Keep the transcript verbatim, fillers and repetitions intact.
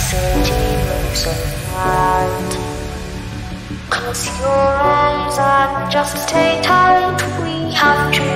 city looks alright. Close your eyes and just stay tight. We have to